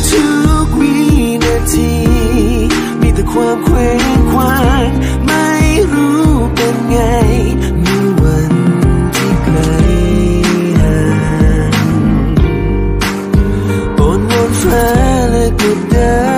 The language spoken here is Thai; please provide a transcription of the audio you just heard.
ทุกวินาทีมีแต่ความเคว้งคว้างไม่รู้เป็นไงมีวันที่ไกลห่างโอนวอนฟ้าและกดดัน